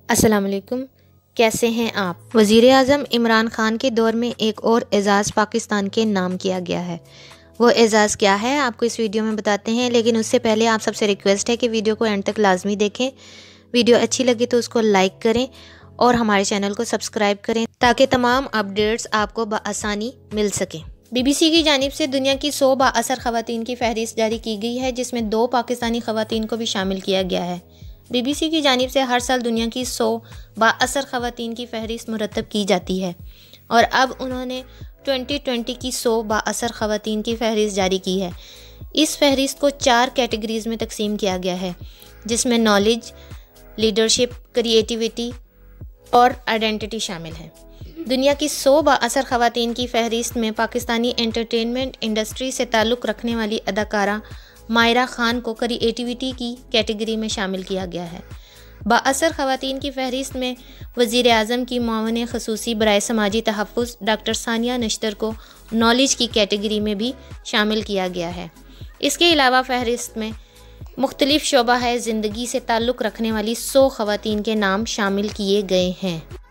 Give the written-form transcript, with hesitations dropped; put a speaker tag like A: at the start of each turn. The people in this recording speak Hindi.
A: अस्सलाम वालेकुम, कैसे हैं आप। वज़ीर आज़म इमरान ख़ान के दौर में एक और एज़ाज़ पाकिस्तान के नाम किया गया है। वो एज़ाज़ क्या है आपको इस वीडियो में बताते हैं, लेकिन उससे पहले आप सबसे रिक्वेस्ट है कि वीडियो को एंड तक लाजमी देखें। वीडियो अच्छी लगे तो उसको लाइक करें और हमारे चैनल को सब्सक्राइब करें ताकि तमाम अपडेट्स आपको बआसानी मिल सकें। BBC की जानिब से दुनिया की 100 बाअसर ख़वातीन की फहरिस्त जारी की गई है, जिसमें 2 पाकिस्तानी ख़वातीन को भी शामिल किया गया है। BBC की जानिब से हर साल दुनिया की 100 बाअसर ख़वातीन की फहरिस्त मुरतब की जाती है और अब उन्होंने 2020 की 100 बाअसर ख़वातीन की फहरिस्त जारी की है। इस फहरिस्त को 4 कैटेगरीज़ में तकसीम किया गया है, जिसमें नॉलेज, लीडरशिप, क्रिएटिविटी और आइडेंटिटी शामिल है। दुनिया की 100 बाअसर ख़वातीन की फहरिस्त में पाकिस्तानी एंटरटेनमेंट इंडस्ट्री से ताल्लुक़ रखने वाली अदाकारा मायरा खान को क्रिएटिविटी की कैटेगरी में शामिल किया गया है। बाअसर ख़वातीन की फहरिस्त में वज़ीर आज़म की मुआविन ख़ुसूसी बराए समाजी तहफ़्फ़ुज़ डॉक्टर सानिया नश्तर को नॉलेज की कैटेगरी में भी शामिल किया गया है। इसके अलावा फहरिस्त में मुख्तलिफ़ शोबा ज़िंदगी से ताल्लुक़ रखने वाली 100 ख़वातीन के नाम शामिल किए गए हैं।